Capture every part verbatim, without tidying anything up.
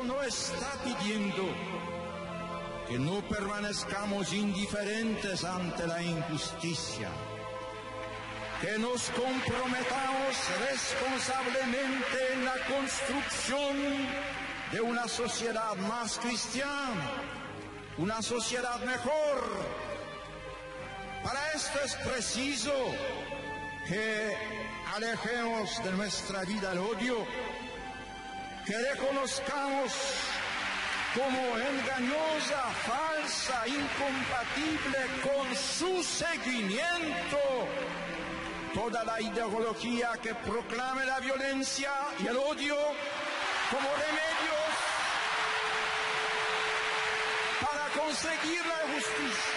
no está pidiendo que no permanezcamos indiferentes ante la injusticia, que nos comprometamos responsablemente en la construcción de una sociedad más cristiana, una sociedad mejor. Para esto es preciso que alejemos de nuestra vida el odio, que reconozcamos como engañosa, falsa, incompatible con su seguimiento toda la ideología que proclame la violencia y el odio como remedios para conseguir la justicia.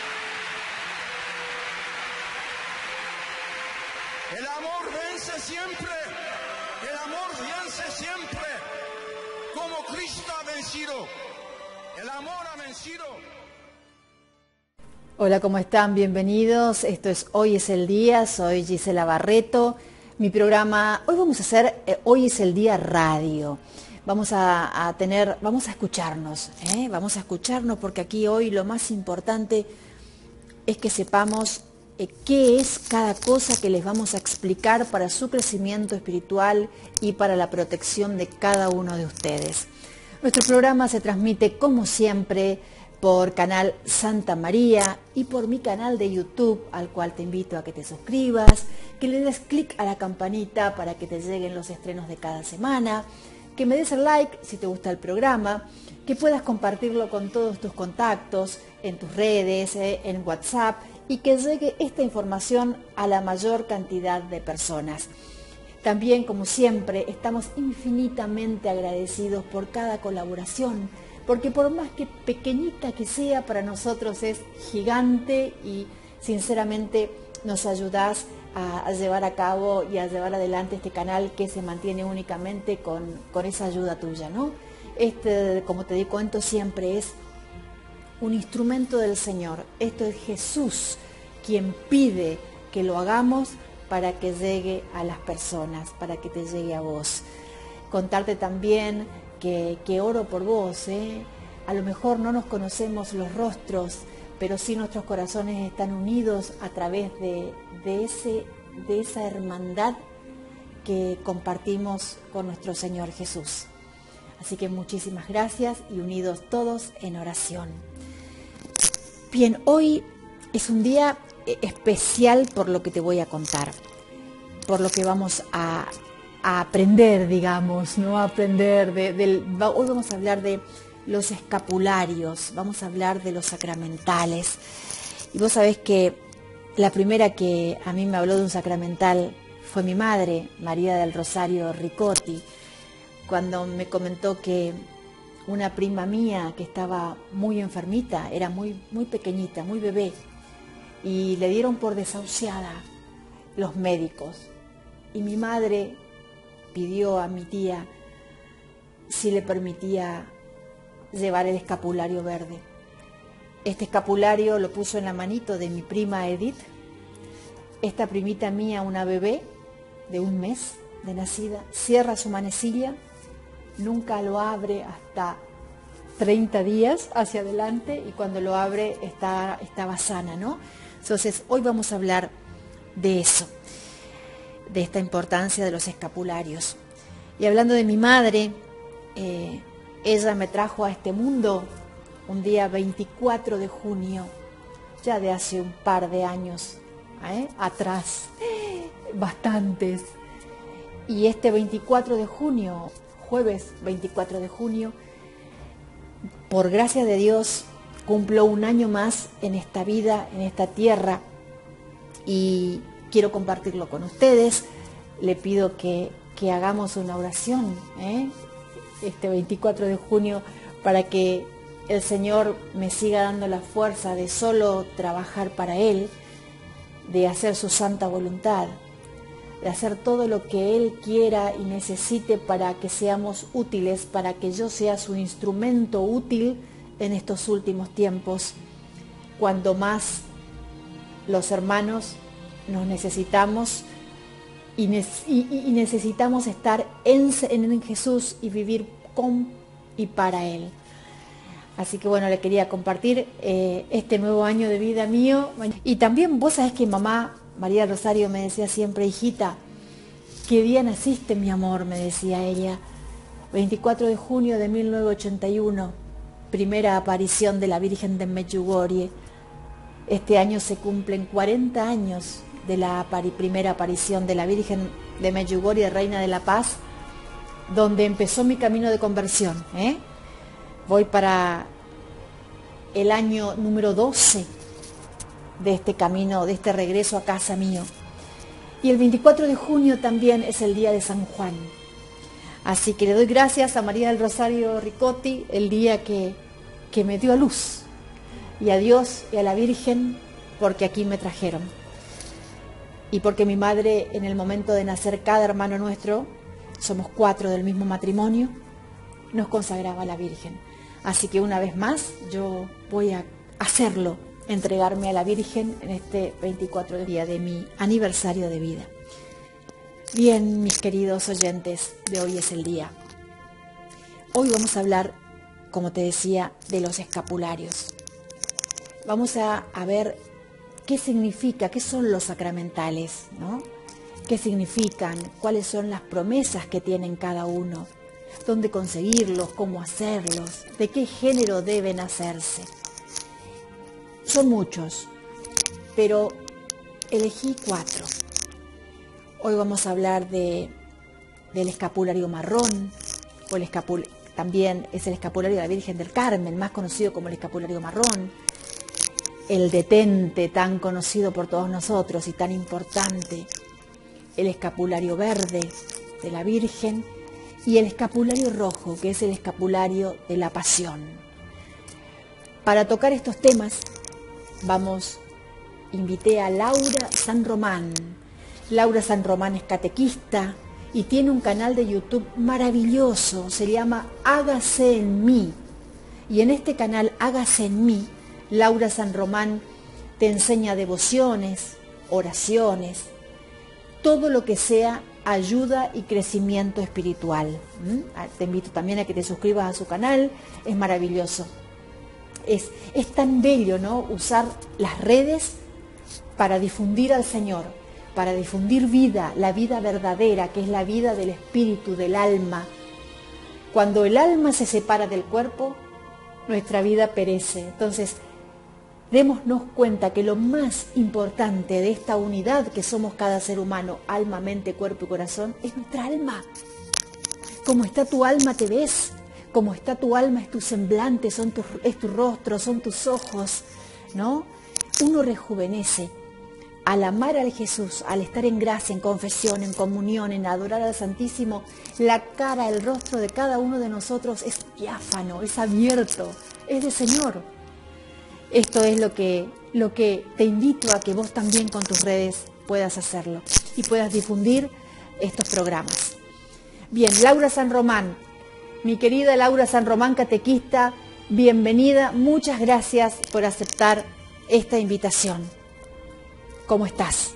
El amor vence siempre, el amor vence siempre, como Cristo ha vencido, el amor ha vencido. Hola, ¿cómo están? Bienvenidos. Esto es Hoy es el Día, soy Gisela Barreto. Mi programa, hoy vamos a hacer eh, Hoy es el Día Radio. Vamos a, a tener, vamos a escucharnos, ¿eh? Vamos a escucharnos porque aquí hoy lo más importante es que sepamos eh, qué es cada cosa que les vamos a explicar para su crecimiento espiritual y para la protección de cada uno de ustedes. Nuestro programa se transmite como siempre por canal Santa María y por mi canal de YouTube, al cual te invito a que te suscribas, que le des clic a la campanita para que te lleguen los estrenos de cada semana, que me des el like si te gusta el programa, que puedas compartirlo con todos tus contactos, en tus redes, eh, en WhatsApp, y que llegue esta información a la mayor cantidad de personas. También, como siempre, estamos infinitamente agradecidos por cada colaboración, porque por más que pequeñita que sea, para nosotros es gigante y sinceramente nos ayudás a, a llevar a cabo y a llevar adelante este canal que se mantiene únicamente con, con esa ayuda tuya, ¿no? Este, como te cuento siempre, es un instrumento del Señor. Esto es Jesús quien pide que lo hagamos para que llegue a las personas, para que te llegue a vos. Contarte también que, que oro por vos, ¿eh? A lo mejor no nos conocemos los rostros, pero sí nuestros corazones están unidos a través de, de, ese, de esa hermandad que compartimos con nuestro Señor Jesús. Así que muchísimas gracias y unidos todos en oración. Bien, hoy es un día especial por lo que te voy a contar, por lo que vamos a, a aprender, digamos, ¿no? A aprender de, del, hoy vamos a hablar de los escapularios, vamos a hablar de los sacramentales. Y vos sabés que la primera que a mí me habló de un sacramental fue mi madre, María del Rosario Ricotti, cuando me comentó que una prima mía que estaba muy enfermita, era muy, muy pequeñita, muy bebé, y le dieron por desahuciada los médicos. Y mi madre pidió a mi tía si le permitía llevar el escapulario verde. Este escapulario lo puso en la manito de mi prima Edith. Esta primita mía, una bebé de un mes de nacida, cierra su manecilla, nunca lo abre hasta treinta días hacia adelante, y cuando lo abre está, estaba sana, ¿no? Entonces hoy vamos a hablar de eso, de esta importancia de los escapularios. Y hablando de mi madre, eh, ella me trajo a este mundo un día veinticuatro de junio, ya de hace un par de años ¿eh? atrás, bastantes. Y este veinticuatro de junio, jueves veinticuatro de junio, por gracia de Dios, cumplo un año más en esta vida, en esta tierra, y quiero compartirlo con ustedes. Le pido que, que hagamos una oración ¿eh? este veinticuatro de junio para que el Señor me siga dando la fuerza de solo trabajar para Él, de hacer su santa voluntad, de hacer todo lo que Él quiera y necesite para que seamos útiles, para que yo sea su instrumento útil en estos últimos tiempos, cuando más los hermanos nos necesitamos y, ne y, y necesitamos estar en, en Jesús y vivir con y para Él. Así que bueno, le quería compartir eh, este nuevo año de vida mío. Y también vos sabés que mamá, María Rosario, me decía siempre, hijita, ¿qué día naciste, mi amor?, me decía ella. veinticuatro de junio de mil novecientos ochenta y uno, primera aparición de la Virgen de Medjugorje. Este año se cumplen cuarenta años de la apari- primera aparición de la Virgen de Medjugorje, Reina de la Paz, donde empezó mi camino de conversión, ¿eh? Voy para el año número doce de este camino, de este regreso a casa mío. Y el veinticuatro de junio también es el día de San Juan. Así que le doy gracias a María del Rosario Ricotti, el día que, que me dio a luz, y a Dios y a la Virgen, porque aquí me trajeron. Y porque mi madre, en el momento de nacer cada hermano nuestro, somos cuatro del mismo matrimonio, nos consagraba a la Virgen. Así que una vez más yo voy a hacerlo, entregarme a la Virgen en este veinticuatro de día de mi aniversario de vida. Bien, mis queridos oyentes, de hoy es el día. Hoy vamos a hablar, como te decía, de los escapularios. Vamos a, a ver qué significa, qué son los sacramentales, ¿no? ¿Qué significan? ¿Cuáles son las promesas que tienen cada uno? ¿Dónde conseguirlos? ¿Cómo hacerlos? ¿De qué género deben hacerse? Son muchos, pero elegí cuatro. Hoy vamos a hablar de, del escapulario marrón, o el escapul también es el escapulario de la Virgen del Carmen, más conocido como el escapulario marrón, el detente, tan conocido por todos nosotros y tan importante, el escapulario verde de la Virgen, y el escapulario rojo, que es el escapulario de la Pasión. Para tocar estos temas, vamos, invité a Laura San Román. Laura San Román es catequista y tiene un canal de YouTube maravilloso, se llama Hágase en mí. Y en este canal, Hágase en mí, Laura San Román te enseña devociones, oraciones, todo lo que sea ayuda y crecimiento espiritual. ¿Mm? Te invito también a que te suscribas a su canal, es maravilloso. Es, es tan bello, ¿no?, usar las redes para difundir al Señor, para difundir vida, la vida verdadera, que es la vida del espíritu, del alma. Cuando el alma se separa del cuerpo, nuestra vida perece. Entonces, démonos cuenta que lo más importante de esta unidad que somos cada ser humano, alma, mente, cuerpo y corazón, es nuestra alma. Como está tu alma te ves, como está tu alma es tu semblante, son tus, es tu rostro, son tus ojos, ¿no? Uno rejuvenece al amar al Jesús, al estar en gracia, en confesión, en comunión, en adorar al Santísimo. La cara, el rostro de cada uno de nosotros es diáfano, es abierto, es de Señor. Esto es lo que, lo que te invito a que vos también con tus redes puedas hacerlo y puedas difundir estos programas. Bien, Laura San Román, mi querida Laura San Román, catequista, bienvenida, muchas gracias por aceptar esta invitación. ¿Cómo estás?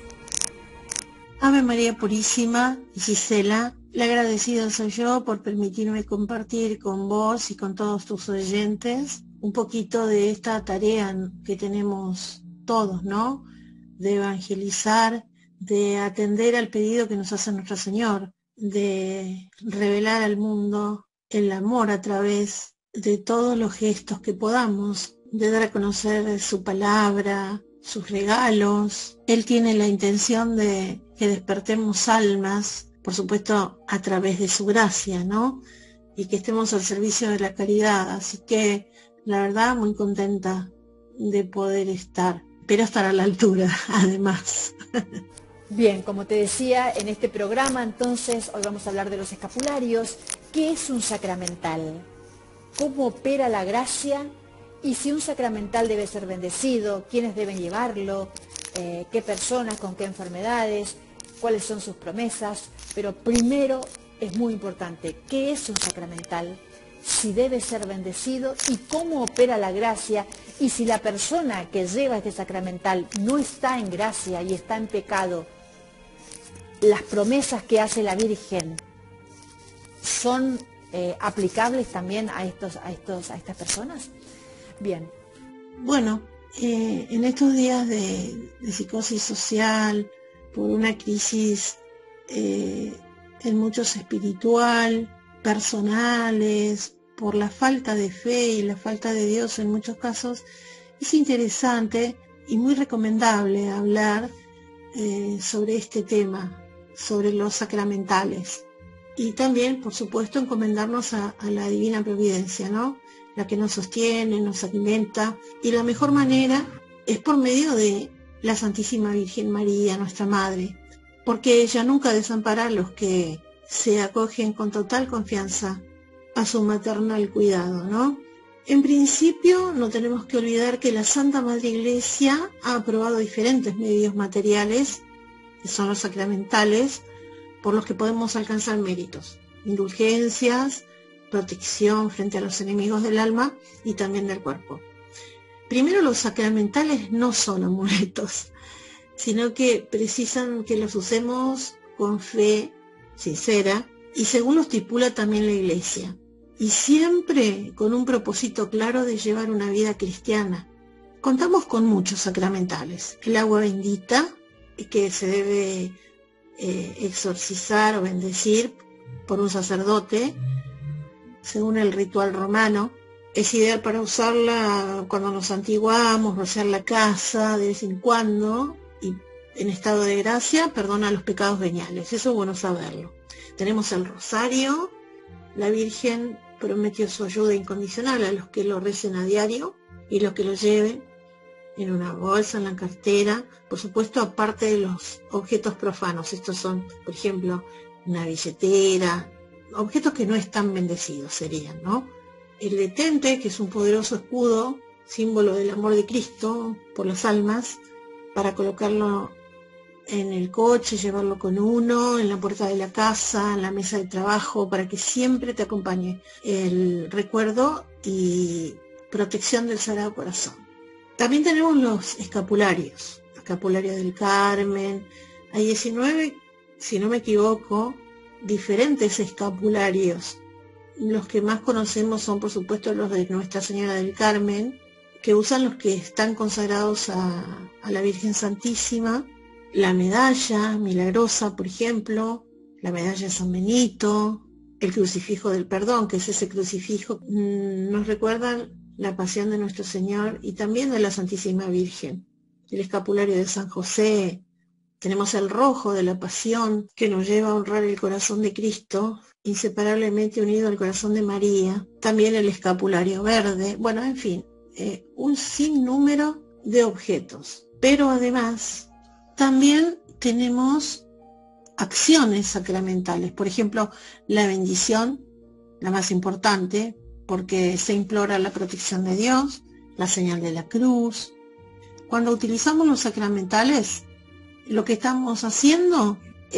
Ave María Purísima, Gisela, la agradecida soy yo por permitirme compartir con vos y con todos tus oyentes un poquito de esta tarea que tenemos todos, ¿no? De evangelizar, de atender al pedido que nos hace nuestro Señor, de revelar al mundo el amor a través de todos los gestos que podamos, de dar a conocer su palabra, sus regalos. Él tiene la intención de que despertemos almas, por supuesto a través de su gracia, ¿no? Y que estemos al servicio de la caridad. Así que la verdad muy contenta de poder estar, pero estar a la altura además. Bien, como te decía en este programa, entonces hoy vamos a hablar de los escapularios. ¿Qué es un sacramental? ¿Cómo opera la gracia? Y si un sacramental debe ser bendecido, quiénes deben llevarlo, eh, qué personas, con qué enfermedades, cuáles son sus promesas. Pero primero es muy importante, ¿qué es un sacramental? Si debe ser bendecido y cómo opera la gracia, y si la persona que lleva este sacramental no está en gracia y está en pecado, las promesas que hace la Virgen son eh, aplicables también a estos, a estos, a estas personas? Bien. Bueno, eh, en estos días de, de psicosis social, por una crisis eh, en muchos espiritual, personales, por la falta de fe y la falta de Dios en muchos casos, es interesante y muy recomendable hablar eh, sobre este tema, sobre los sacramentales. Y también, por supuesto, encomendarnos a, a la divina providencia, ¿no? La que nos sostiene, nos alimenta. Y la mejor manera es por medio de la Santísima Virgen María, nuestra Madre, porque ella nunca desampara a los que se acogen con total confianza a su maternal cuidado, ¿no? En principio, no tenemos que olvidar que la Santa Madre Iglesia ha aprobado diferentes medios materiales, que son los sacramentales, por los que podemos alcanzar méritos, indulgencias, protección frente a los enemigos del alma y también del cuerpo. Primero, los sacramentales no son amuletos, sino que precisan que los usemos con fe sincera y según lo estipula también la Iglesia, y siempre con un propósito claro de llevar una vida cristiana. Contamos con muchos sacramentales. El agua bendita, que se debe eh, exorcizar o bendecir por un sacerdote, según el ritual romano. Es ideal para usarla cuando nos santiguamos, rociar la casa de vez en cuando, y en estado de gracia perdona los pecados veniales. Eso es bueno saberlo. Tenemos el rosario. La Virgen prometió su ayuda incondicional a los que lo recen a diario y los que lo lleven en una bolsa, en la cartera, por supuesto, aparte de los objetos profanos. Estos son, por ejemplo, una billetera, objetos que no están bendecidos serían, ¿no? El detente, que es un poderoso escudo, símbolo del amor de Cristo por las almas, para colocarlo en el coche, llevarlo con uno, en la puerta de la casa, en la mesa de trabajo, para que siempre te acompañe el recuerdo y protección del Sagrado Corazón. También tenemos los escapularios, escapulario del Carmen. Hay diecinueve, si no me equivoco, diferentes escapularios. Los que más conocemos son, por supuesto, los de Nuestra Señora del Carmen, que usan los que están consagrados a, a la Virgen Santísima. La medalla milagrosa, por ejemplo, la medalla de San Benito, el crucifijo del perdón, que es ese crucifijo, mmm, nos recuerdan la pasión de nuestro Señor y también de la Santísima Virgen. El escapulario de San José. Tenemos el rojo de la pasión, que nos lleva a honrar el corazón de Cristo, inseparablemente unido al corazón de María. También el escapulario verde. Bueno, en fin, eh, un sinnúmero de objetos. Pero además, también tenemos acciones sacramentales. Por ejemplo, la bendición, la más importante, porque se implora la protección de Dios, la señal de la cruz. Cuando utilizamos los sacramentales, lo que estamos haciendo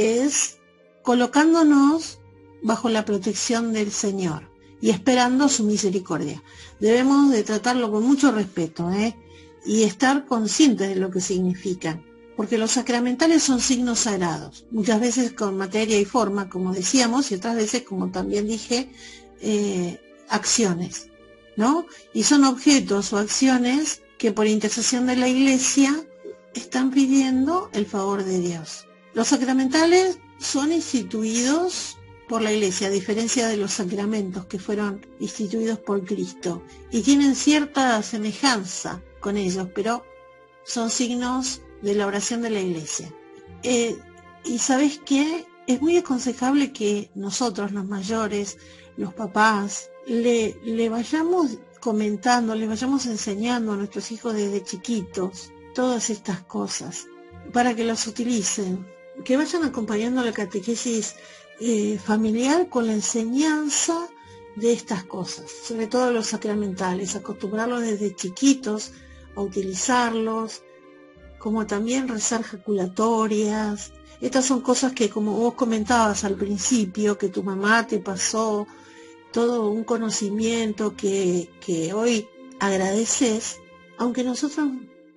es colocándonos bajo la protección del Señor y esperando su misericordia. Debemos de tratarlo con mucho respeto, ¿eh? y estar conscientes de lo que significan, porque los sacramentales son signos sagrados, muchas veces con materia y forma, como decíamos, y otras veces, como también dije, eh, acciones, ¿no? Y son objetos o acciones que por intercesión de la Iglesia están pidiendo el favor de Dios. Los sacramentales son instituidos por la Iglesia, a diferencia de los sacramentos que fueron instituidos por Cristo, y tienen cierta semejanza con ellos, pero son signos de la oración de la Iglesia. Eh, y ¿sabes qué? Es muy aconsejable que nosotros, los mayores, los papás, le, le vayamos comentando, le vayamos enseñando a nuestros hijos desde chiquitos todas estas cosas, para que las utilicen, que vayan acompañando la catequesis eh, familiar con la enseñanza de estas cosas, sobre todo los sacramentales, acostumbrarlos desde chiquitos a utilizarlos, como también rezar jaculatorias. Estas son cosas que, como vos comentabas al principio, que tu mamá te pasó, todo un conocimiento que, que hoy agradeces, aunque nosotros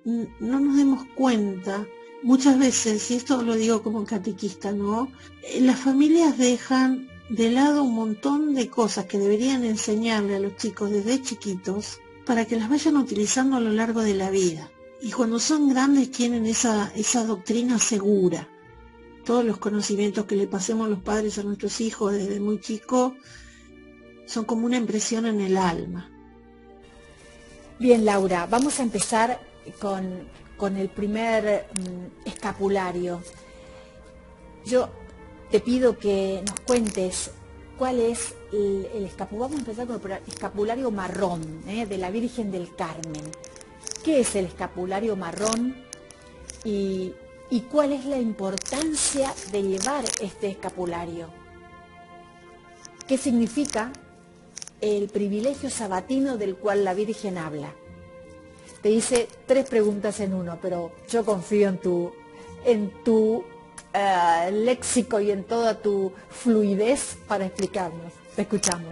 no nos demos cuenta, muchas veces, y esto lo digo como catequista, ¿no? Las familias dejan de lado un montón de cosas que deberían enseñarle a los chicos desde chiquitos para que las vayan utilizando a lo largo de la vida. Y cuando son grandes tienen esa, esa doctrina segura. Todos los conocimientos que le pasemos los padres a nuestros hijos desde muy chicos son como una impresión en el alma. Bien, Laura, vamos a empezar con, con el primer mm, escapulario. Yo te pido que nos cuentes cuál es el, el escapulario. Vamos a empezar con el escapulario marrón, ¿eh? de la Virgen del Carmen. ¿Qué es el escapulario marrón y, y cuál es la importancia de llevar este escapulario? ¿Qué significa el privilegio sabatino del cual la Virgen habla? Te hice tres preguntas en uno, pero yo confío en tu, en tu uh, léxico y en toda tu fluidez para explicarnos. Te escuchamos.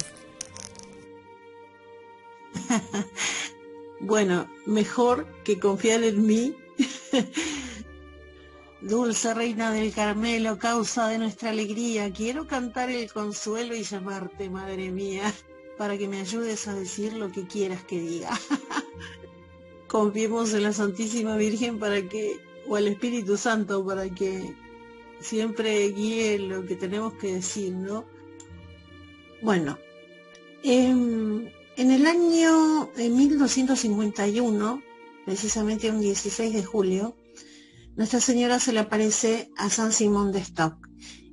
Bueno, mejor que confiar en mí. Dulce Reina del Carmelo, causa de nuestra alegría, quiero cantar el consuelo y llamarte, Madre mía, para que me ayudes a decir lo que quieras que diga. Confiemos en la Santísima Virgen para que, o al Espíritu Santo, para que siempre guíe lo que tenemos que decir, ¿no? Bueno, eh, en el año mil doscientos cincuenta y uno, precisamente un dieciséis de julio, Nuestra Señora se le aparece a San Simón de Stock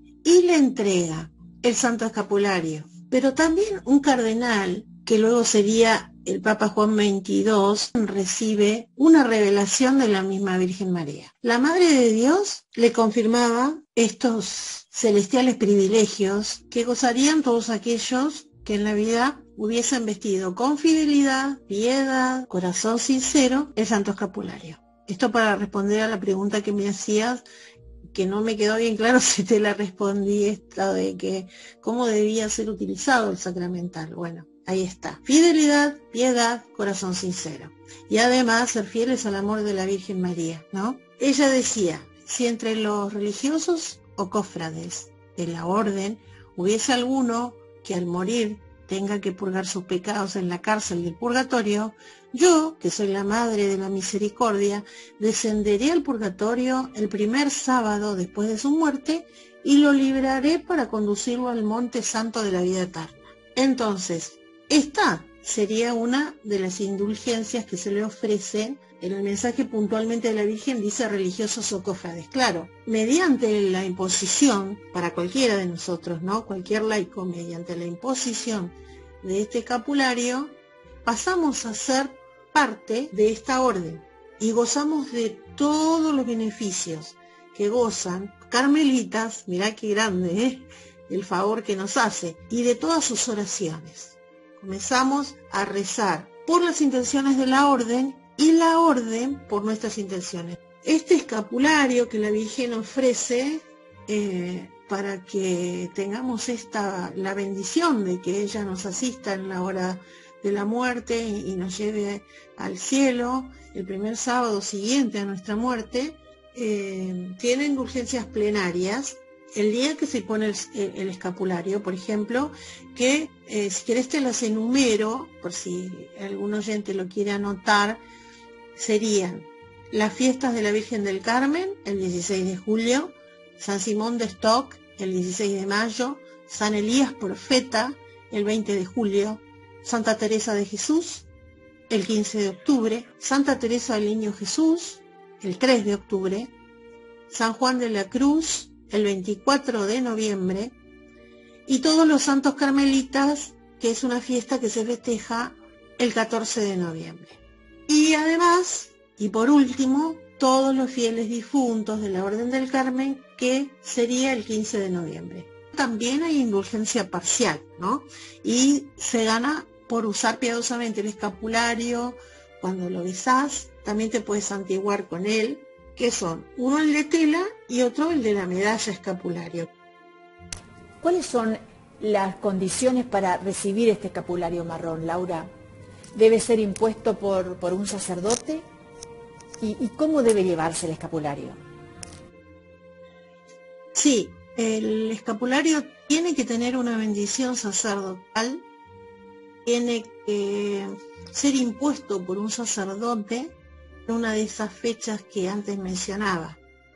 y le entrega el Santo Escapulario. Pero también un cardenal, que luego sería el Papa Juan veintidós, recibe una revelación de la misma Virgen María. La Madre de Dios le confirmaba estos celestiales privilegios que gozarían todos aquellos que en la vida hubiesen vestido con fidelidad, piedad, corazón sincero el Santo Escapulario. Esto para responder a la pregunta que me hacías, que no me quedó bien claro si te la respondí, esta de que cómo debía ser utilizado el sacramental. Bueno, ahí está. Fidelidad, piedad, corazón sincero. Y además ser fieles al amor de la Virgen María, ¿no? Ella decía, si entre los religiosos o cofrades de la orden hubiese alguno que al morir tenga que purgar sus pecados en la cárcel del purgatorio, yo, que soy la Madre de la Misericordia, descenderé al purgatorio el primer sábado después de su muerte y lo libraré para conducirlo al monte santo de la vida eterna. Entonces, esta sería una de las indulgencias que se le ofrecen. En el mensaje puntualmente de la Virgen dice religiosos o cofrades. Claro, mediante la imposición, para cualquiera de nosotros, ¿no? Cualquier laico, mediante la imposición de este escapulario, pasamos a ser parte de esta orden y gozamos de todos los beneficios que gozan carmelitas, mirá qué grande, ¿eh? El favor que nos hace, y de todas sus oraciones. Comenzamos a rezar por las intenciones de la orden y la orden por nuestras intenciones. Este escapulario que la Virgen ofrece eh, para que tengamos esta la bendición de que ella nos asista en la hora de la muerte y, y nos lleve al cielo el primer sábado siguiente a nuestra muerte, eh, tiene indulgencias plenarias. El día que se pone el, el escapulario, por ejemplo, que eh, si querés te las enumero, por si algún oyente lo quiere anotar, serían las fiestas de la Virgen del Carmen, el dieciséis de julio, San Simón de Stock, el dieciséis de mayo, San Elías Profeta, el veinte de julio, Santa Teresa de Jesús, el quince de octubre, Santa Teresa del Niño Jesús, el tres de octubre, San Juan de la Cruz, el veinticuatro de noviembre, y todos los santos carmelitas, que es una fiesta que se festeja el catorce de noviembre. Y además, y por último, todos los fieles difuntos de la Orden del Carmen, que sería el quince de noviembre. También hay indulgencia parcial, ¿no? Y se gana por usar piadosamente el escapulario. Cuando lo besás, también te puedes santiguar con él, que son uno el de tela y otro el de la medalla escapulario. ¿Cuáles son las condiciones para recibir este escapulario marrón, Laura? ¿Debe ser impuesto por, por un sacerdote? ¿Y, ¿Y cómo debe llevarse el escapulario? Sí, El escapulario tiene que tener una bendición sacerdotal, tiene que ser impuesto por un sacerdote en una de esas fechas que antes mencionaba.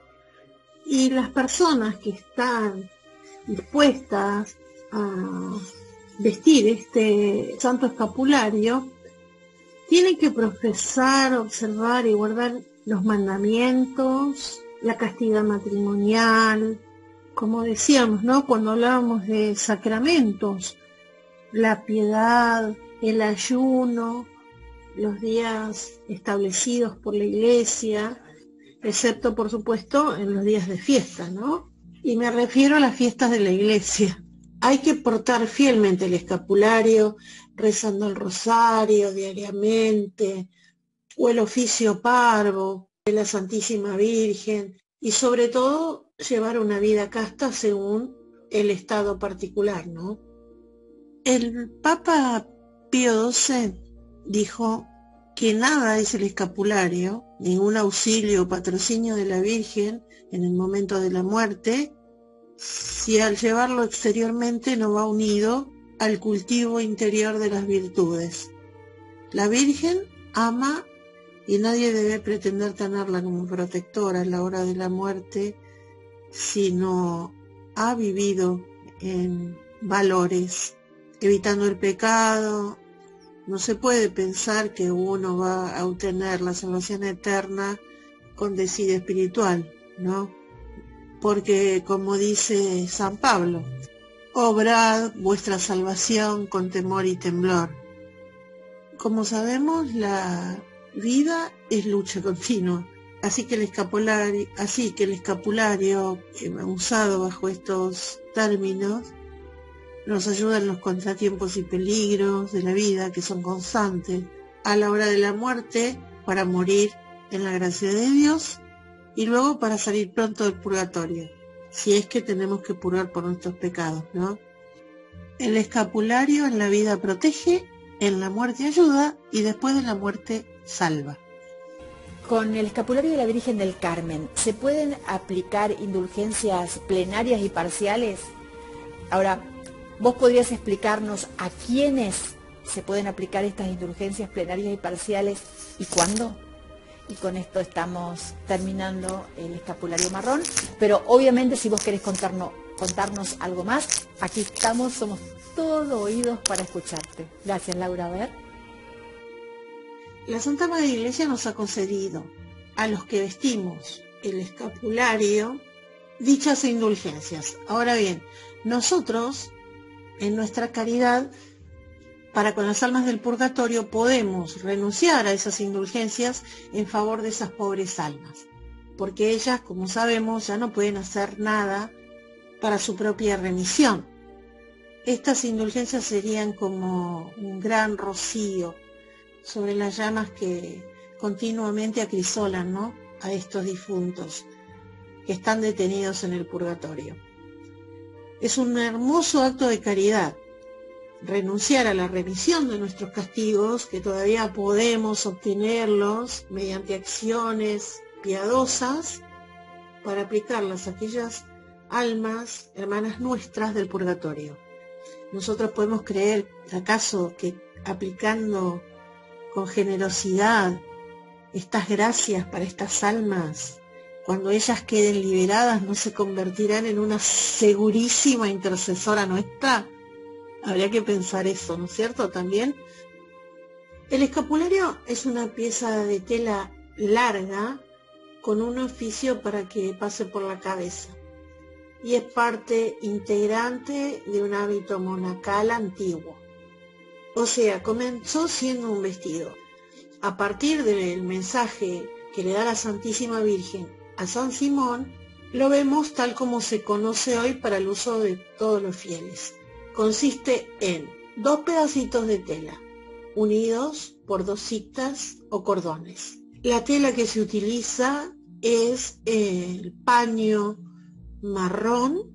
Y las personas que están dispuestas a vestir este santo escapulario tienen que profesar, observar y guardar los mandamientos, la castidad matrimonial, como decíamos, ¿no? Cuando hablábamos de sacramentos, la piedad, el ayuno, los días establecidos por la Iglesia, excepto, por supuesto, en los días de fiesta, ¿no? Y me refiero a las fiestas de la Iglesia. Hay que portar fielmente el escapulario, rezando el rosario diariamente, o el oficio parvo de la Santísima Virgen, y sobre todo llevar una vida casta según el estado particular, ¿no? El Papa Pío doce dijo que nada es el escapulario, ningún auxilio o patrocinio de la Virgen en el momento de la muerte, si al llevarlo exteriormente no va unido al cultivo interior de las virtudes. La Virgen ama y nadie debe pretender tenerla como protectora en la hora de la muerte si no ha vivido en valores, evitando el pecado. No se puede pensar que uno va a obtener la salvación eterna con desidia espiritual, ¿no? Porque, como dice San Pablo, obrad vuestra salvación con temor y temblor. Como sabemos, la vida es lucha continua, así que el escapulario, así que el escapulario eh, usado bajo estos términos nos ayuda en los contratiempos y peligros de la vida que son constantes a la hora de la muerte, para morir en la gracia de Dios y luego para salir pronto del purgatorio, si es que tenemos que purgar por nuestros pecados, ¿no? El escapulario en la vida protege, en la muerte ayuda y después de la muerte salva. Con el escapulario de la Virgen del Carmen, ¿se pueden aplicar indulgencias plenarias y parciales? Ahora, ¿vos podrías explicarnos a quiénes se pueden aplicar estas indulgencias plenarias y parciales y cuándo? Y con esto estamos terminando el escapulario marrón, pero obviamente si vos querés contarnos, contarnos algo más, aquí estamos, somos todo oídos para escucharte. Gracias, Laura. A ver. La Santa Madre Iglesia nos ha concedido a los que vestimos el escapulario dichas indulgencias. Ahora bien, nosotros, en nuestra caridad, para con las almas del purgatorio, podemos renunciar a esas indulgencias en favor de esas pobres almas, porque ellas, como sabemos, ya no pueden hacer nada para su propia remisión. Estas indulgencias serían como un gran rocío sobre las llamas que continuamente acrisolan, ¿no?, a estos difuntos que están detenidos en el purgatorio. Es un hermoso acto de caridad renunciar a la remisión de nuestros castigos, que todavía podemos obtenerlos mediante acciones piadosas, para aplicarlas a aquellas almas, hermanas nuestras del purgatorio. Nosotros podemos creer, acaso, que aplicando con generosidad estas gracias para estas almas, cuando ellas queden liberadas, no se convertirán en una segurísima intercesora nuestra. Habría que pensar eso, ¿no es cierto? También el escapulario es una pieza de tela larga con un oficio para que pase por la cabeza y es parte integrante de un hábito monacal antiguo. O sea, comenzó siendo un vestido. A partir del mensaje que le da la Santísima Virgen a San Simón, lo vemos tal como se conoce hoy para el uso de todos los fieles. Consiste en dos pedacitos de tela, unidos por dos cintas o cordones. La tela que se utiliza es el paño marrón,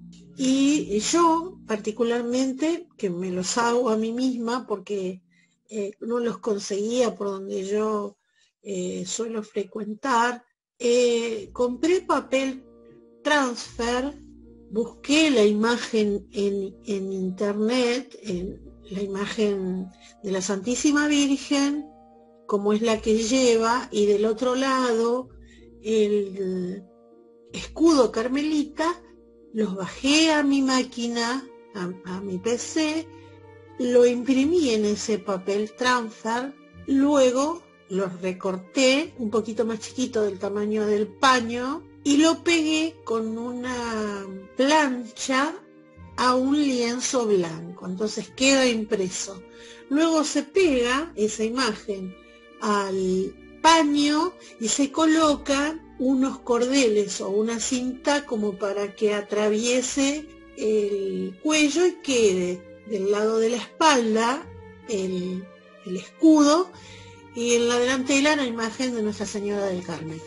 y yo particularmente, que me los hago a mí misma porque eh, no los conseguía por donde yo eh, suelo frecuentar, eh, compré papel transfer busqué la imagen en, en internet, en la imagen de la Santísima Virgen, como es la que lleva, y del otro lado el escudo carmelita. Los bajé a mi máquina, a, a mi P C, lo imprimí en ese papel transfer, luego los recorté un poquito más chiquito del tamaño del paño y lo pegué con una plancha a un lienzo blanco, entonces queda impreso. Luego se pega esa imagen al paño y se colocan unos cordeles o una cinta como para que atraviese el cuello y quede del lado de la espalda el, el escudo, y en la delantera la imagen de Nuestra Señora del Carmen.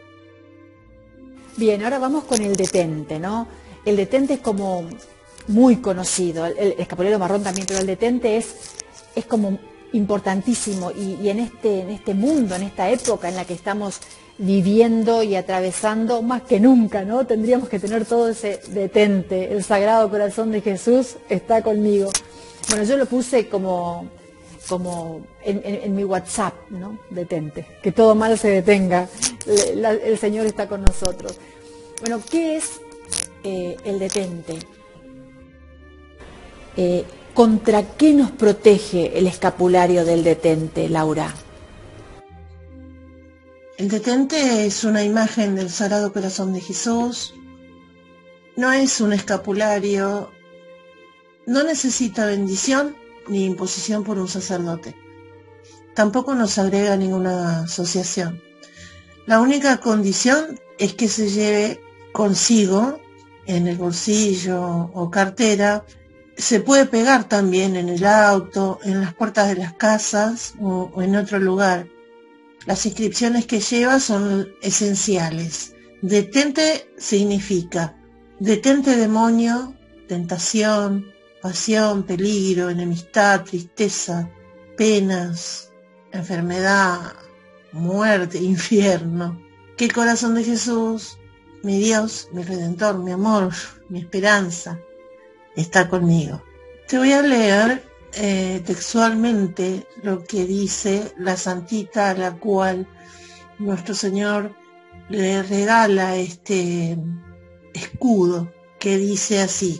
Bien, ahora vamos con el detente, ¿no? El detente es como muy conocido, el, el escapulario marrón también, pero el detente es, es como importantísimo, y, y en, este, en este mundo, en esta época en la que estamos viviendo y atravesando, más que nunca, ¿no? Tendríamos que tener todo ese detente. El Sagrado Corazón de Jesús está conmigo. Bueno, yo lo puse como, como en, en, en mi WhatsApp, ¿no? Detente, que todo mal se detenga, el, la, el Señor está con nosotros. Bueno, ¿qué es eh, el detente? Eh, ¿Contra qué nos protege el escapulario del detente, Laura? El detente es una imagen del Sagrado Corazón de Jesús, no es un escapulario, no necesita bendición ni imposición por un sacerdote. Tampoco nos agrega ninguna asociación. La única condición es que se lleve consigo en el bolsillo o cartera. Se puede pegar también en el auto, en las puertas de las casas o, o en otro lugar. Las inscripciones que lleva son esenciales. Detente significa detente demonio, tentación, pasión, peligro, enemistad, tristeza, penas, enfermedad, muerte, infierno. Que el corazón de Jesús, mi Dios, mi Redentor, mi amor, mi esperanza, está conmigo. Te voy a leer eh, textualmente lo que dice la santita a la cual nuestro Señor le regala este escudo, que dice así: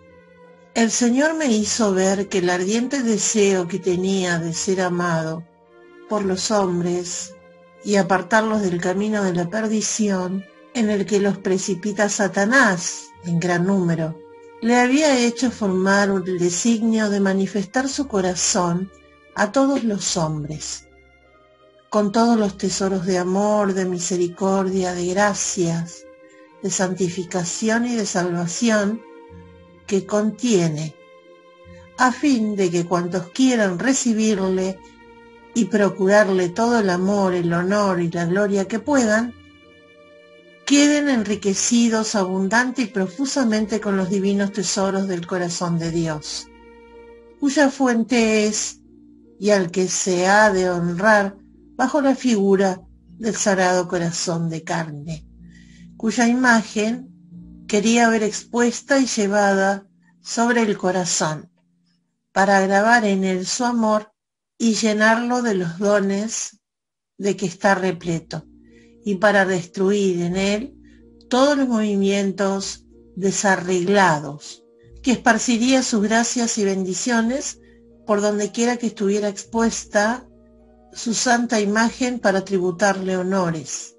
el Señor me hizo ver que el ardiente deseo que tenía de ser amado por los hombres y apartarlos del camino de la perdición en el que los precipita Satanás en gran número, le había hecho formar el designio de manifestar su corazón a todos los hombres, con todos los tesoros de amor, de misericordia, de gracias, de santificación y de salvación que contiene, a fin de que cuantos quieran recibirle y procurarle todo el amor, el honor y la gloria que puedan, queden enriquecidos abundante y profusamente con los divinos tesoros del corazón de Dios, cuya fuente es y al que se ha de honrar bajo la figura del Sagrado Corazón de carne, cuya imagen quería ver expuesta y llevada sobre el corazón, para grabar en él su amor y llenarlo de los dones de que está repleto, y para destruir en él todos los movimientos desarreglados, que esparciría sus gracias y bendiciones por donde quiera que estuviera expuesta su santa imagen para tributarle honores,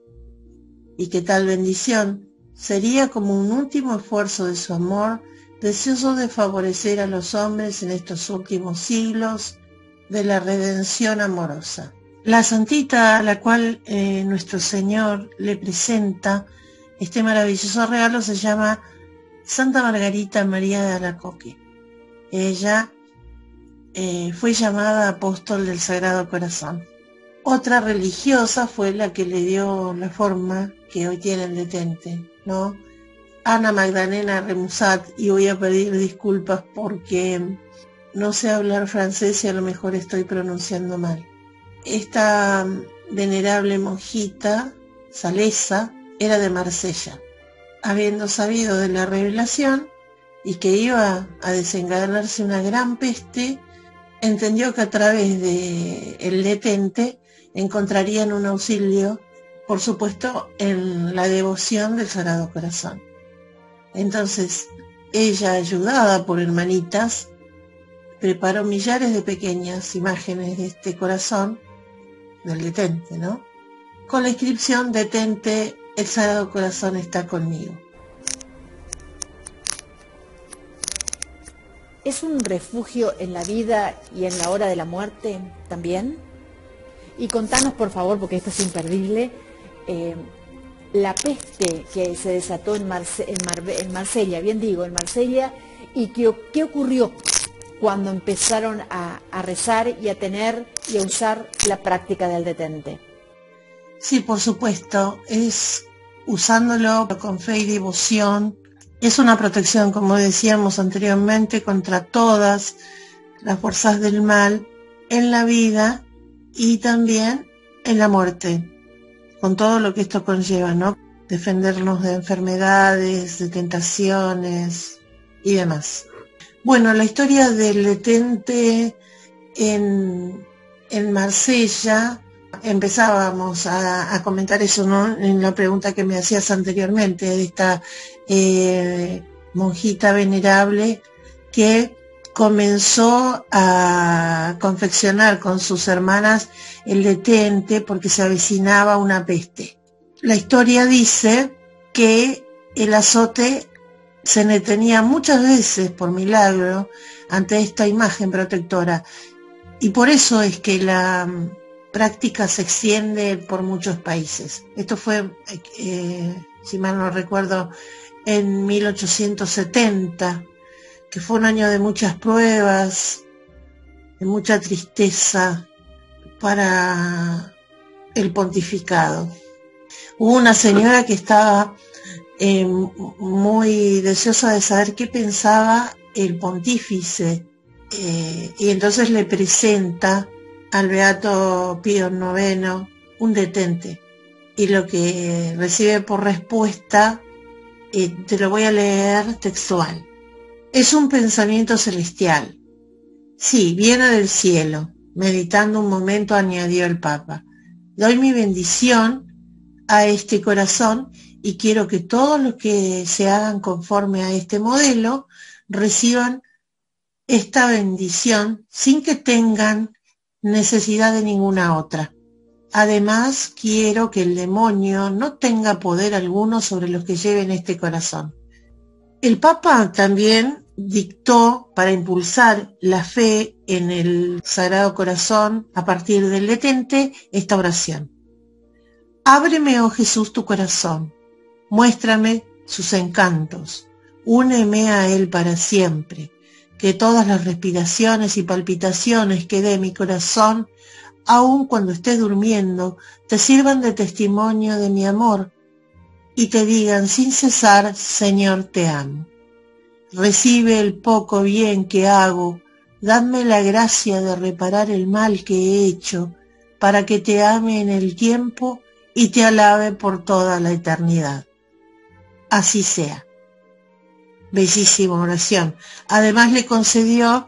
y que tal bendición sería como un último esfuerzo de su amor, deseoso de favorecer a los hombres en estos últimos siglos de la redención amorosa. La santita a la cual eh, nuestro Señor le presenta este maravilloso regalo se llama Santa Margarita María de Alacoque. Ella eh, fue llamada apóstol del Sagrado Corazón. Otra religiosa fue la que le dio la forma que hoy tiene el detente, ¿no? Ana Magdalena Remusat, y voy a pedir disculpas porque no sé hablar francés y a lo mejor estoy pronunciando mal. Esta venerable monjita salesa era de Marsella, habiendo sabido de la revelación y que iba a desencadenarse una gran peste, entendió que a través de el detente encontrarían un auxilio, por supuesto, en la devoción del Sagrado Corazón. Entonces, ella, ayudada por hermanitas, preparó millares de pequeñas imágenes de este corazón, del detente, ¿no? Con la inscripción: detente, el Sagrado Corazón está conmigo. ¿Es un refugio en la vida y en la hora de la muerte también? Y contanos, por favor, porque esto es imperdible, eh, la peste que se desató en, Marse en, Mar en Marsella, bien digo, en Marsella, y que, qué ocurrió cuando empezaron a, a rezar y a tener y a usar la práctica del detente. Sí, por supuesto, es usándolo con fe y devoción. Es una protección, como decíamos anteriormente, contra todas las fuerzas del mal en la vida y también en la muerte, con todo lo que esto conlleva, ¿no? Defendernos de enfermedades, de tentaciones y demás. Bueno, la historia del detente en, en Marsella, empezábamos a, a comentar eso, ¿no? En la pregunta que me hacías anteriormente, de esta eh, monjita venerable que comenzó a confeccionar con sus hermanas el detente porque se avecinaba una peste. La historia dice que el azote se detenía muchas veces por milagro ante esta imagen protectora, y por eso es que la práctica se extiende por muchos países. Esto fue, eh, si mal no recuerdo, en mil ochocientos setenta, que fue un año de muchas pruebas, de mucha tristeza para el pontificado. Hubo una señora que estaba eh, muy deseosa de saber qué pensaba el pontífice, eh, y entonces le presenta al Beato Pío noveno un detente, y lo que recibe por respuesta, eh, te lo voy a leer textual: es un pensamiento celestial. Sí, viene del cielo. Meditando un momento añadió el Papa: doy mi bendición a este corazón y quiero que todos los que se hagan conforme a este modelo reciban esta bendición sin que tengan necesidad de ninguna otra. Además, quiero que el demonio no tenga poder alguno sobre los que lleven este corazón. El Papa también dictó, para impulsar la fe en el Sagrado Corazón a partir del detente, esta oración: ábreme, oh Jesús, tu corazón, muéstrame sus encantos, úneme a él para siempre, que todas las respiraciones y palpitaciones que dé mi corazón, aun cuando estés durmiendo, te sirvan de testimonio de mi amor y te digan sin cesar: Señor, te amo. Recibe el poco bien que hago, dame la gracia de reparar el mal que he hecho, para que te ame en el tiempo y te alabe por toda la eternidad. Así sea. Bellísima oración. Además le concedió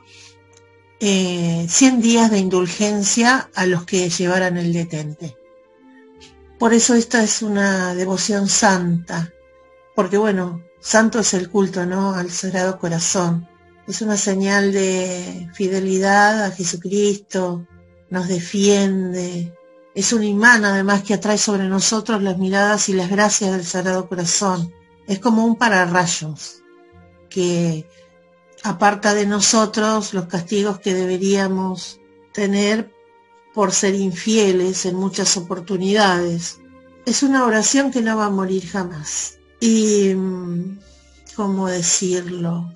eh, cien días de indulgencia a los que llevaran el detente. Por eso esta es una devoción santa, porque bueno, santo es el culto, ¿no?, al Sagrado Corazón. Es una señal de fidelidad a Jesucristo, nos defiende. Es un imán además que atrae sobre nosotros las miradas y las gracias del Sagrado Corazón. Es como un pararrayos que aparta de nosotros los castigos que deberíamos tener por ser infieles en muchas oportunidades. Es una oración que no va a morir jamás. Y, ¿cómo decirlo?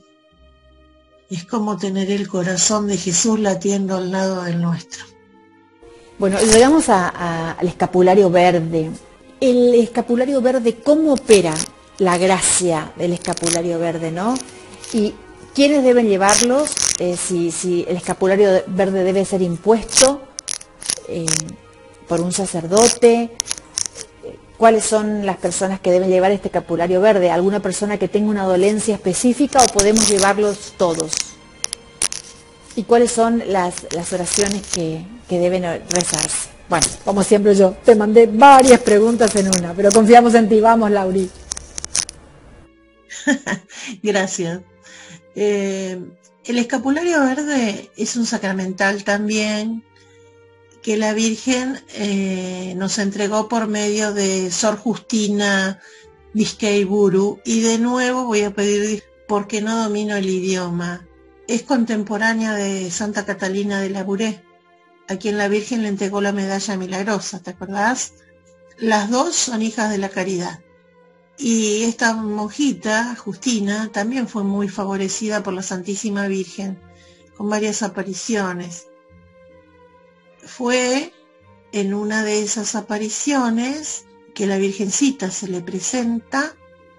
Es como tener el corazón de Jesús latiendo al lado del nuestro. Bueno, y llegamos a, a, al escapulario verde. El escapulario verde, ¿cómo opera la gracia del escapulario verde, no? Y quiénes deben llevarlos, eh, si, si el escapulario verde debe ser impuesto eh, por un sacerdote. ¿cuáles son las personas que deben llevar este escapulario verde? ¿Alguna persona que tenga una dolencia específica o podemos llevarlos todos? ¿Y cuáles son las, las oraciones que, que deben rezarse? Bueno, como siempre yo, te mandé varias preguntas en una, pero confiamos en ti. Vamos, Lauri. Gracias. Eh, el escapulario verde es un sacramental también que la Virgen eh, nos entregó por medio de Sor Justina Vizcaiburu, y de nuevo voy a pedir porque no domino el idioma. Es contemporánea de Santa Catalina de Labouré, a quien la Virgen le entregó la medalla milagrosa, ¿te acordás? Las dos son hijas de la caridad. Y esta monjita, Justina, también fue muy favorecida por la Santísima Virgen, con varias apariciones. Fue en una de esas apariciones que la Virgencita se le presenta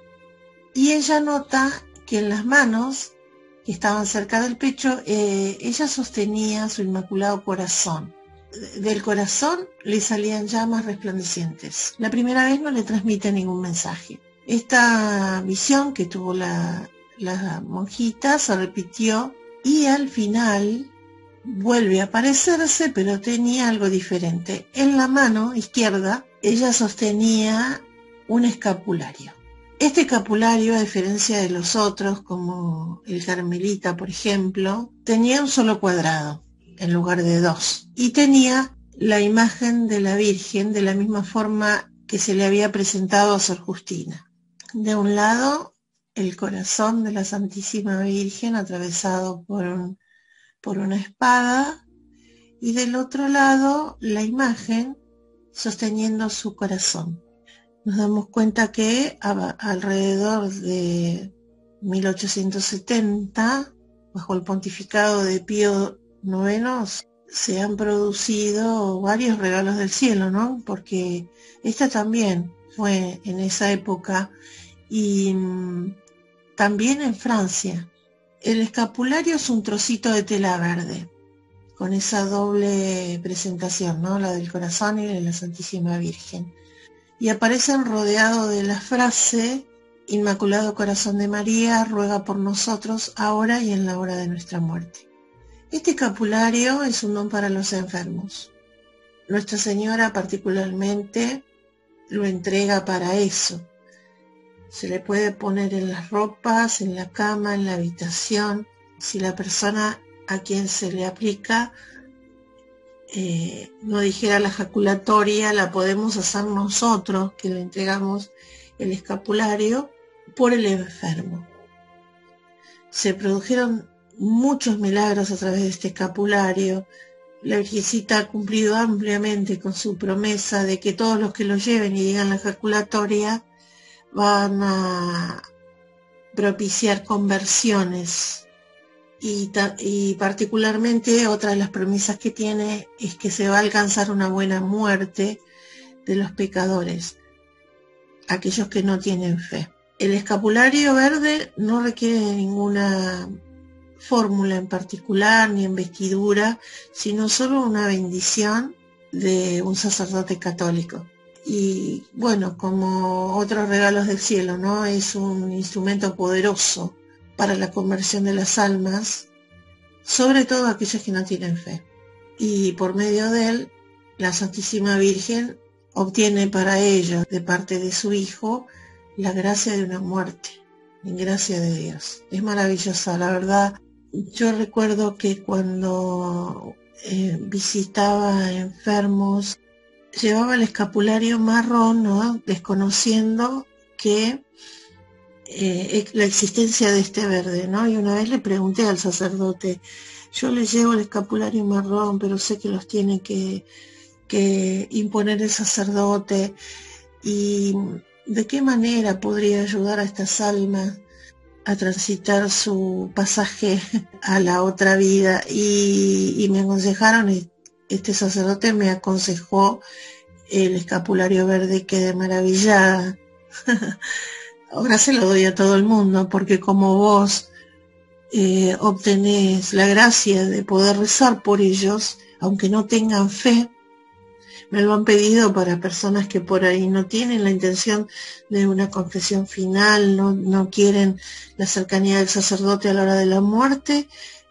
y ella nota que en las manos que estaban cerca del pecho, eh, ella sostenía su Inmaculado Corazón. Del corazón le salían llamas resplandecientes. La primera vez no le transmite ningún mensaje. Esta visión que tuvo la, la monjita se repitió y al final vuelve a aparecerse, pero tenía algo diferente. En la mano izquierda ella sostenía un escapulario. Este escapulario, a diferencia de los otros, como el Carmelita, por ejemplo, tenía un solo cuadrado en lugar de dos. Y tenía la imagen de la Virgen de la misma forma que se le había presentado a Sor Justina. De un lado, el corazón de la Santísima Virgen atravesado por un por una espada, y del otro lado la imagen sosteniendo su corazón. Nos damos cuenta que a, alrededor de mil ochocientos setenta, bajo el pontificado de Pío noveno, se han producido varios regalos del cielo, ¿no? Porque esta también fue en esa época, y mmm, también en Francia. El escapulario es un trocito de tela verde, con esa doble presentación, ¿no? La del corazón y la de la Santísima Virgen. Y aparecen rodeado de la frase: Inmaculado Corazón de María, ruega por nosotros, ahora y en la hora de nuestra muerte. Este escapulario es un don para los enfermos. Nuestra Señora particularmente lo entrega para eso. Se le puede poner en las ropas, en la cama, en la habitación. Si la persona a quien se le aplica eh, no dijera la jaculatoria, la podemos hacer nosotros, que le entregamos el escapulario, por el enfermo. Se produjeron muchos milagros a través de este escapulario. La Virgencita ha cumplido ampliamente con su promesa de que todos los que lo lleven y digan la jaculatoria van a propiciar conversiones, y, y particularmente otra de las promesas que tiene es que se va a alcanzar una buena muerte de los pecadores, aquellos que no tienen fe. El escapulario verde no requiere ninguna fórmula en particular ni investidura, sino solo una bendición de un sacerdote católico. Y bueno, como otros regalos del cielo, ¿no? Es un instrumento poderoso para la conversión de las almas, sobre todo aquellos que no tienen fe. Y por medio de él, la Santísima Virgen obtiene para ellos, de parte de su Hijo, la gracia de una muerte, en gracia de Dios. Es maravillosa, la verdad. Yo recuerdo que cuando eh, visitaba enfermos, llevaba el escapulario marrón, ¿no? Desconociendo que eh, la existencia de este verde, ¿no? Y una vez le pregunté al sacerdote: yo le llevo el escapulario marrón, pero sé que los tiene que, que imponer el sacerdote, y ¿de qué manera podría ayudar a estas almas a transitar su pasaje a la otra vida? Y, y me aconsejaron, y este sacerdote me aconsejó el escapulario verde. Quedé maravillada. Ahora se lo doy a todo el mundo, porque como vos eh, obtenés la gracia de poder rezar por ellos, aunque no tengan fe, me lo han pedido para personas que por ahí no tienen la intención de una confesión final, no, no quieren la cercanía del sacerdote a la hora de la muerte.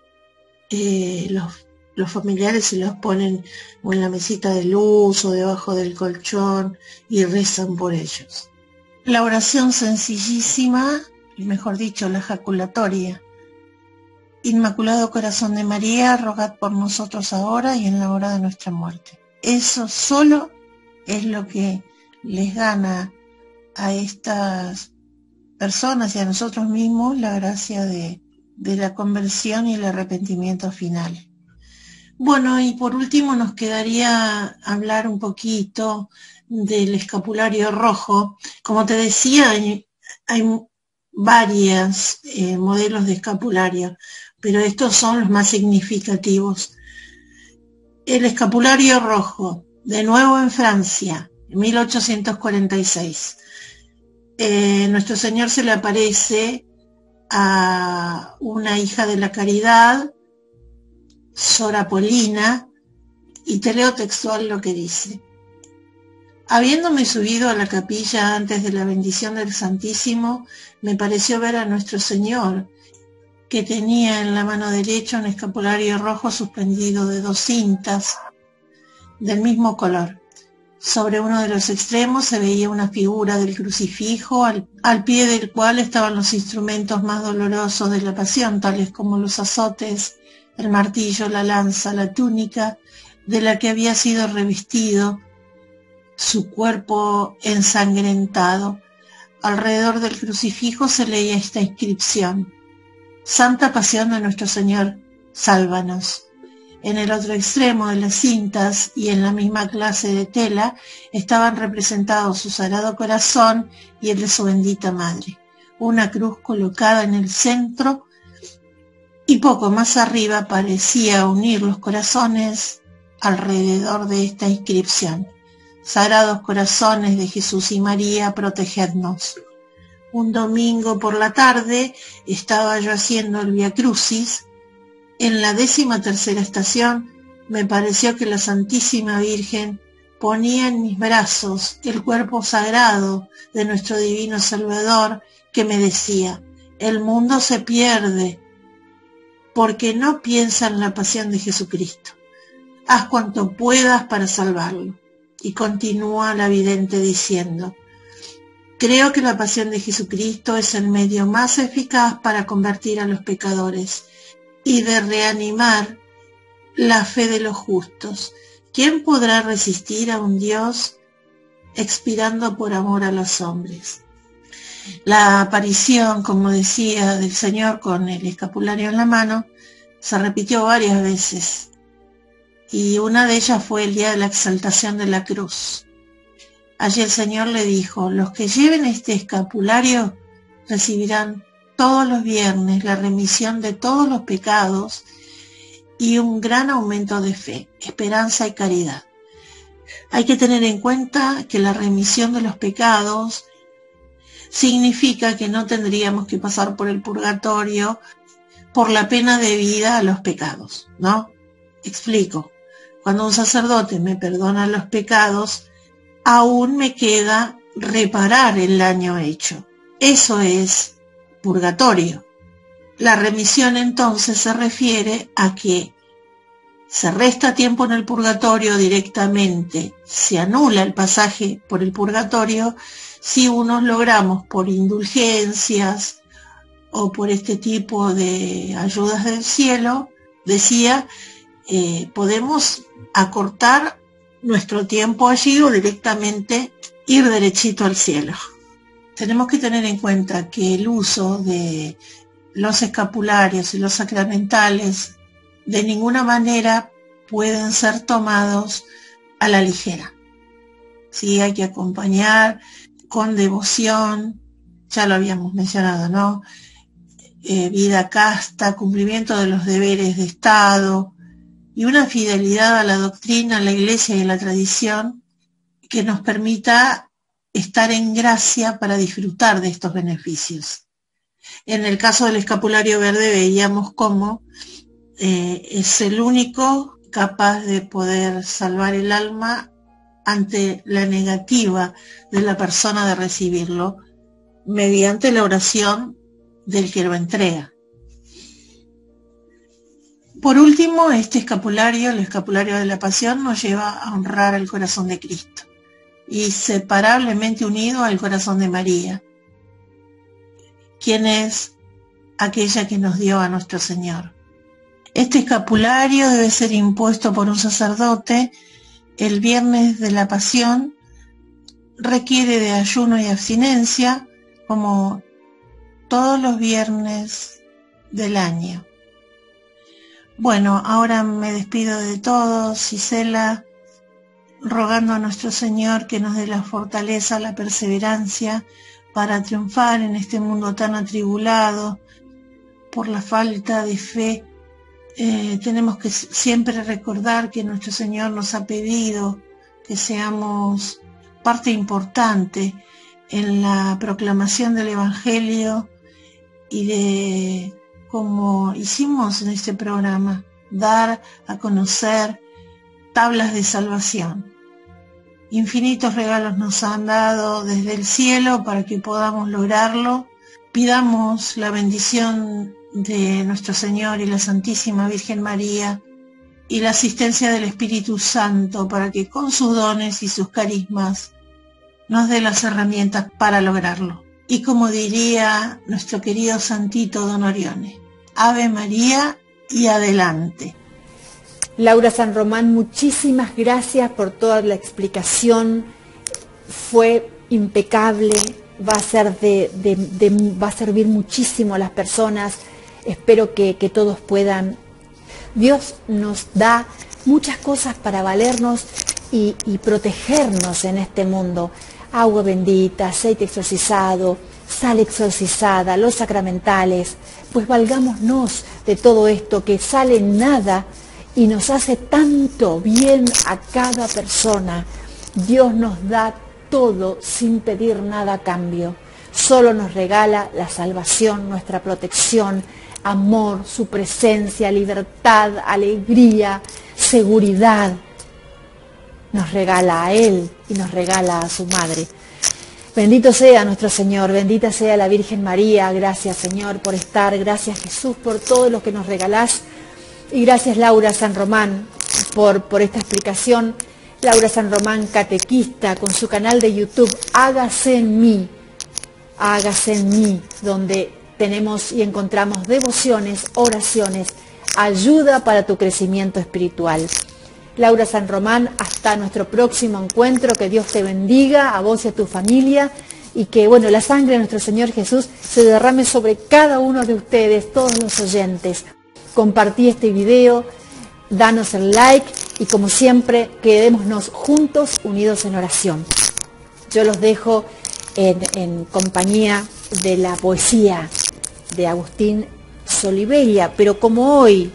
Eh, los, los familiares se los ponen o en la mesita de luz o debajo del colchón y rezan por ellos. La oración sencillísima, mejor dicho, la ejaculatoria. Inmaculado Corazón de María, rogad por nosotros ahora y en la hora de nuestra muerte. Eso solo es lo que les gana a estas personas y a nosotros mismos la gracia de, de la conversión y el arrepentimiento final. Bueno, y por último nos quedaría hablar un poquito del escapulario rojo. Como te decía, hay, hay varios eh, modelos de escapulario, pero estos son los más significativos. El escapulario rojo, de nuevo en Francia, en mil ochocientos cuarenta y seis. Eh, nuestro Señor se le aparece a una hija de la caridad, Sor Apolina, y te leo textual lo que dice. Habiéndome subido a la capilla antes de la bendición del Santísimo, me pareció ver a nuestro Señor, que tenía en la mano derecha un escapulario rojo suspendido de dos cintas del mismo color. Sobre uno de los extremos se veía una figura del crucifijo, al, al pie del cual estaban los instrumentos más dolorosos de la pasión, tales como los azotes, el martillo, la lanza, la túnica, de la que había sido revestido su cuerpo ensangrentado. Alrededor del crucifijo se leía esta inscripción: Santa Pasión de nuestro Señor, sálvanos. En el otro extremo de las cintas y en la misma clase de tela estaban representados su Sagrado Corazón y el de su bendita Madre, una cruz colocada en el centro, y poco más arriba parecía unir los corazones alrededor de esta inscripción: Sagrados Corazones de Jesús y María, protegednos. Un domingo por la tarde estaba yo haciendo el Via Crucis. En la décima tercera estación me pareció que la Santísima Virgen ponía en mis brazos el cuerpo sagrado de nuestro divino Salvador, que me decía: el mundo se pierde porque no piensa en la pasión de Jesucristo. Haz cuanto puedas para salvarlo. Y continúa la vidente diciendo: creo que la pasión de Jesucristo es el medio más eficaz para convertir a los pecadores y de reanimar la fe de los justos. ¿Quién podrá resistir a un Dios expirando por amor a los hombres? La aparición, como decía, del Señor con el escapulario en la mano se repitió varias veces, y una de ellas fue el día de la exaltación de la cruz. Allí el Señor le dijo: los que lleven este escapulario recibirán todos los viernes la remisión de todos los pecados y un gran aumento de fe, esperanza y caridad. Hay que tener en cuenta que la remisión de los pecados significa que no tendríamos que pasar por el purgatorio por la pena debida a los pecados, ¿no? Explico. Cuando un sacerdote me perdona los pecados, aún me queda reparar el daño hecho. Eso es purgatorio. La remisión entonces se refiere a que se resta tiempo en el purgatorio directamente, se anula el pasaje por el purgatorio si unos logramos por indulgencias o por este tipo de ayudas del cielo, decía, eh, podemos acortar nuestro tiempo allí o directamente ir derechito al cielo. Tenemos que tener en cuenta que el uso de los escapularios y los sacramentales de ninguna manera pueden ser tomados a la ligera. Sí, hay que acompañar con devoción, ya lo habíamos mencionado, ¿no? Eh, vida casta, cumplimiento de los deberes de Estado y una fidelidad a la doctrina, a la Iglesia y a la tradición que nos permita estar en gracia para disfrutar de estos beneficios. En el caso del escapulario verde veíamos cómo eh, es el único capaz de poder salvar el alma ante la negativa de la persona de recibirlo, mediante la oración del que lo entrega. Por último, este escapulario, el escapulario de la Pasión, nos lleva a honrar al corazón de Cristo, inseparablemente unido al corazón de María, quien es aquella que nos dio a nuestro Señor. Este escapulario debe ser impuesto por un sacerdote el viernes de la Pasión, requiere de ayuno y abstinencia, como todos los viernes del año. Bueno, ahora me despido de todos, Gisela, rogando a nuestro Señor que nos dé la fortaleza, la perseverancia para triunfar en este mundo tan atribulado por la falta de fe. Eh, tenemos que siempre recordar que nuestro Señor nos ha pedido que seamos parte importante en la proclamación del Evangelio y de, como hicimos en este programa, dar a conocer tablas de salvación. Infinitos regalos nos han dado desde el cielo para que podamos lograrlo. Pidamos la bendición de nuestro Señor y la Santísima Virgen María y la asistencia del Espíritu Santo para que con sus dones y sus carismas nos dé las herramientas para lograrlo. Y como diría nuestro querido santito Don Orione, Ave María y adelante. Laura San Román, muchísimas gracias por toda la explicación, fue impecable, va a, ser de, de, de, va a servir muchísimo a las personas, espero que, que todos puedan. Dios nos da muchas cosas para valernos y, y protegernos en este mundo. Agua bendita, aceite exorcizado, sal exorcizada, los sacramentales, pues valgámonos de todo esto que sale en nada y nos hace tanto bien a cada persona. Dios nos da todo sin pedir nada a cambio, solo nos regala la salvación, nuestra protección, amor, su presencia, libertad, alegría, seguridad. Nos regala a Él y nos regala a su Madre. Bendito sea nuestro Señor, bendita sea la Virgen María. Gracias, Señor, por estar. Gracias, Jesús, por todo lo que nos regalás. Y gracias, Laura San Román, por, por esta explicación. Laura San Román, catequista, con su canal de YouTube, Hágase en mí, Hágase en mí, donde tenemos y encontramos devociones, oraciones, ayuda para tu crecimiento espiritual. Laura San Román, hasta nuestro próximo encuentro, que Dios te bendiga, a vos y a tu familia, y que, bueno, la sangre de nuestro Señor Jesús se derrame sobre cada uno de ustedes, todos los oyentes. Compartí este video, danos el like, y como siempre, quedémonos juntos, unidos en oración. Yo los dejo en, en compañía de la poesía de Agustín Solivella, pero como hoy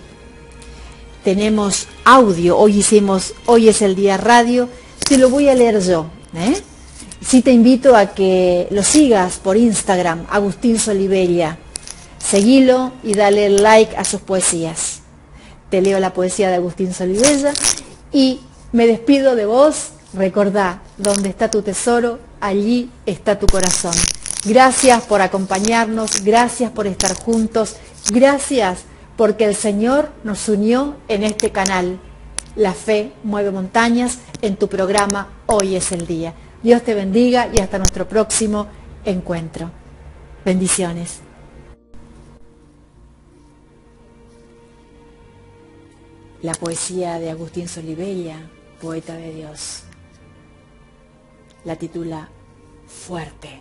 tenemos audio, hoy hicimos, hoy es el día radio, te lo voy a leer yo, ¿eh? Sí te invito a que lo sigas por Instagram, Agustín Solivella. Seguilo y dale like a sus poesías. Te leo la poesía de Agustín Solivella y me despido de vos. Recordá, donde está tu tesoro, allí está tu corazón. Gracias por acompañarnos, gracias por estar juntos, gracias porque el Señor nos unió en este canal. La fe mueve montañas, en tu programa Hoy es el Día. Dios te bendiga y hasta nuestro próximo encuentro. Bendiciones. La poesía de Agustín Solivella, poeta de Dios, la titula Fuerte.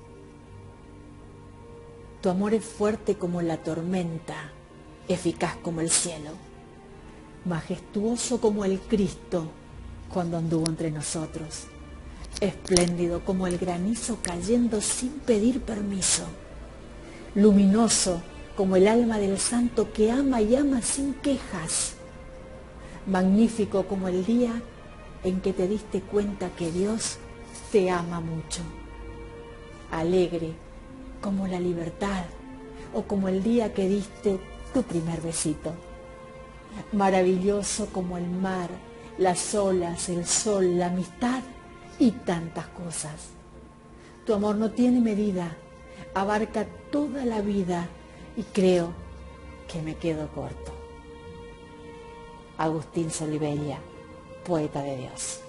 Tu amor es fuerte como la tormenta, eficaz como el cielo, majestuoso como el Cristo cuando anduvo entre nosotros, espléndido como el granizo cayendo sin pedir permiso, luminoso como el alma del santo que ama y ama sin quejas, magnífico como el día en que te diste cuenta que Dios te ama mucho, alegre como la libertad o como el día que diste tu primer besito, maravilloso como el mar las olas, el sol, la amistad y tantas cosas. Tu amor no tiene medida, abarca toda la vida y creo que me quedo corto. Agustín Solivella, poeta de Dios.